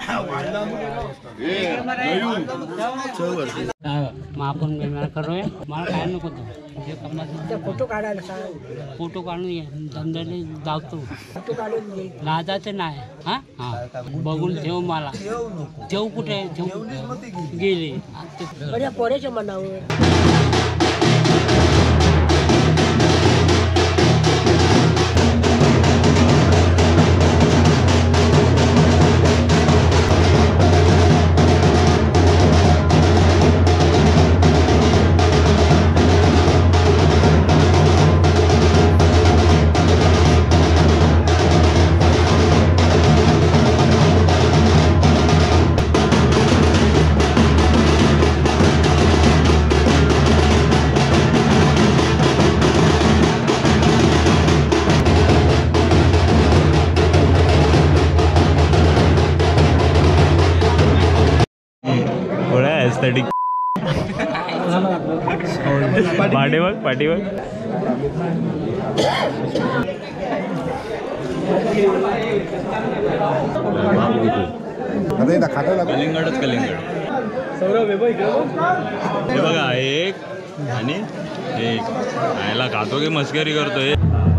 आपण बेमार करूया मला काय नको जे कमाल फोटो काढायला फोटो काढून धंद्याने जातो फोटो काढून लाजायचं नाही हा हा बघून ठेव मला ठेव कुठे ठेव गेले बऱ्या पोऱ्याच्या मनावर पाठीवर कलिंगडच कलिंगड हे बघा एक आणि एक याला खातो की मस्करी करतोय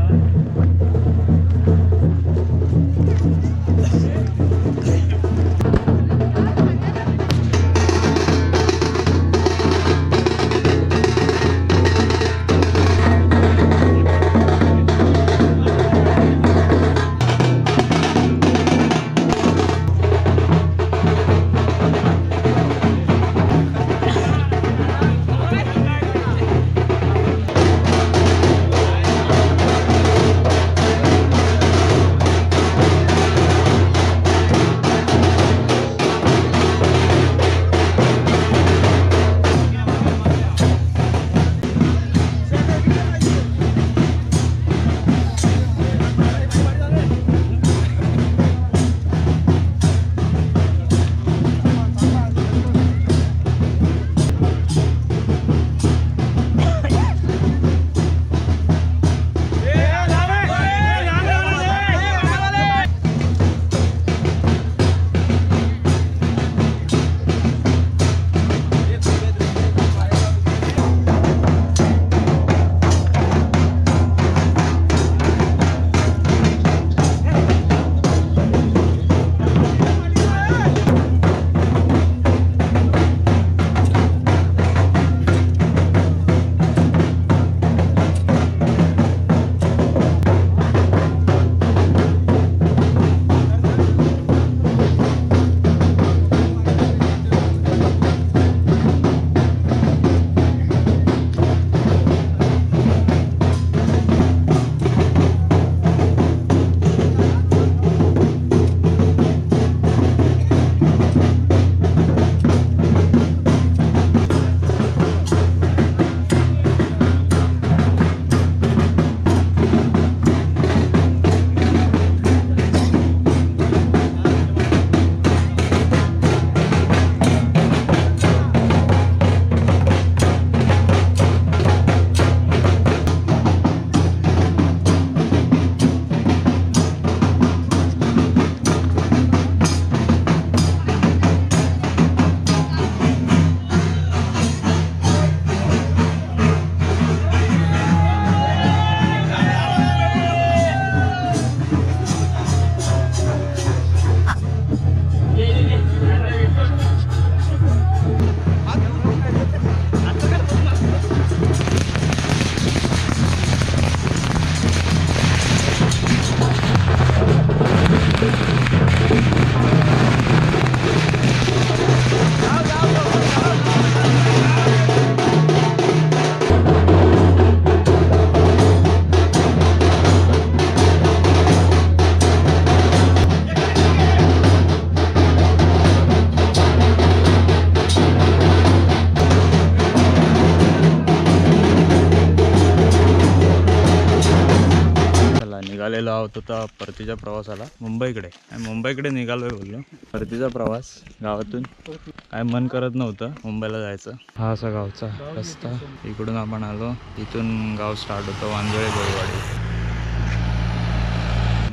निघालेलो आहोत आता परतीच्या प्रवासाला मुंबईकडे. मुंबईकडे निघालोय बोललो. परतीचा प्रवास गावातून काय मन करत नव्हतं मुंबईला जायचं. हा असा गावचा रस्ता. इकडून आपण आलो. इथून गाव स्टार्ट होतं वांजोळे भोईवाडी.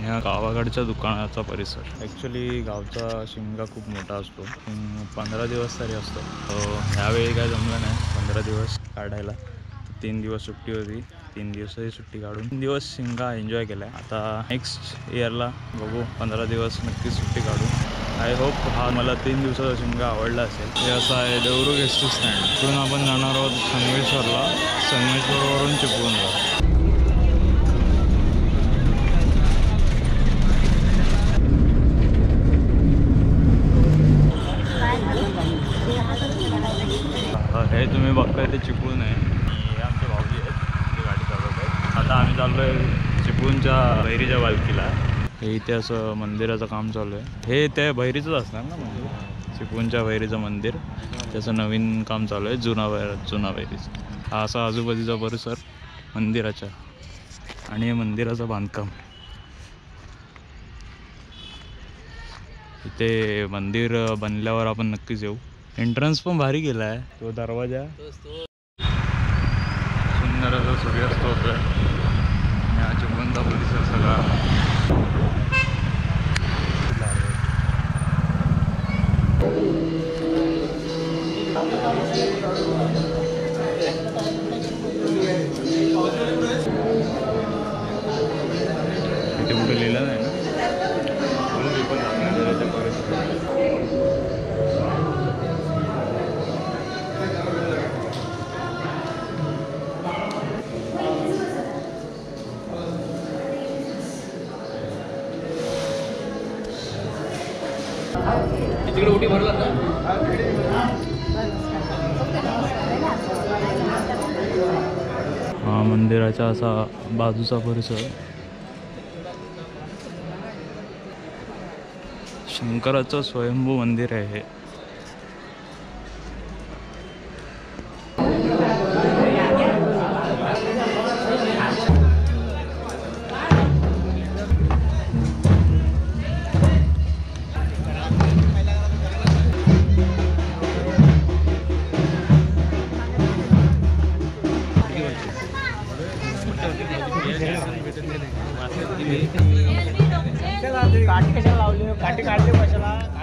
ह्या गावाकडच्या दुकानाचा परिसर. ॲक्च्युली गावचा शिमगा खूप मोठा असतो, 15 दिवस तरी असतो. ह्यावेळी काय जमलं नाही 15 दिवस काढायला. 3 दिवस सुट्टी होती, 3 दिवसही सुट्टी काढून 3 दिवस शिमगा एन्जॉय केला आहे. आता नेक्स्ट इयरला बघू, 15 दिवस नक्कीच सुट्टी काढू. आय होप हा मला 3 दिवसाचा शिमगा आवडला असेल. हे असं आहे देवरुख एस टी स्टँड. इकडून आपण जाणार आहोत संगमेश्वरला. संगमेश्वरवरून चिपळूणला. हे तुम्ही बघताय ते चिपळूण आहे. हे आमचे भाऊजी आहेत, ते गाडी चालवत आहेत. आता आम्ही चाललो आहे चिपळूणच्या भैरीच्या पालखीला. हे इथे असं मंदिराचं काम चालू आहे. हे त्या भैरीचंच असणार ना मंदिर, चिपळूणच्या भैरीचं मंदिर. त्याचं नवीन काम चालू आहे, जुना भैरीचं. हा असा आजूबाजूचा परिसर मंदिराच्या आणि हे मंदिराचं बांधकाम. इथे मंदिर बनल्यावर आपण नक्कीच येऊ. एंट्रन्स पण भारी केला आहे, तो दरवाजा. सुंदर असं सूर्यास्त होतोय. हा चिपळूणचा परिसर सगळा. इथे कुठे लिहिलं नाही ना, तिकडे उठी भरला ना. हा मंदिराचा असा बाजूचा परिसर. शंकराचं स्वयंभू मंदिर आहे हे. काठी कशाला लावली, काठी काढली कशाला.